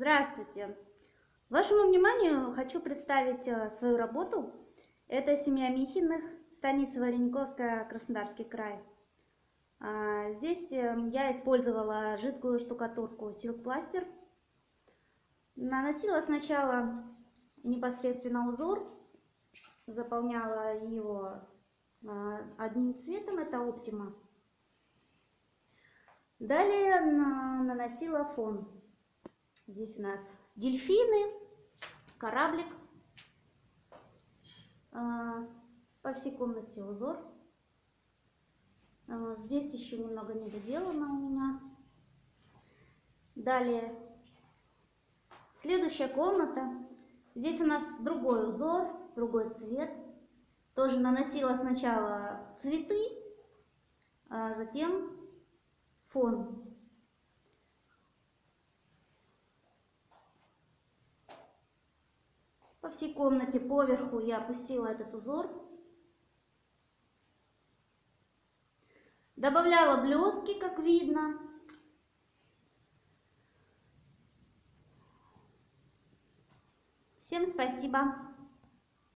Здравствуйте! Вашему вниманию хочу представить свою работу. Это семья Михиных, станица Варениковская, Краснодарский край. Здесь я использовала жидкую штукатурку Silk Plaster. Наносила сначала непосредственно узор, заполняла его одним цветом, это Optima. Далее наносила фон. Здесь у нас дельфины, кораблик. По всей комнате узор. Здесь еще немного не доделано у меня. Далее следующая комната. Здесь у нас другой узор, другой цвет. Тоже наносила сначала цветы, а затем фон. По всей комнате поверху я опустила этот узор. Добавляла блестки, как видно. Всем спасибо!